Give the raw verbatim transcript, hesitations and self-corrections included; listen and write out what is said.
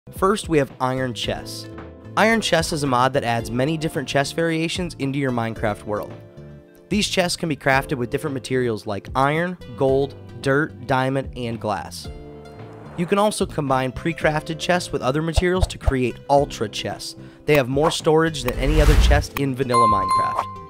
First, we have Iron Chests. Iron Chests is a mod that adds many different chest variations into your Minecraft world. These chests can be crafted with different materials like iron, gold, dirt, diamond, and glass. You can also combine pre-crafted chests with other materials to create ultra chests. They have more storage than any other chest in vanilla Minecraft.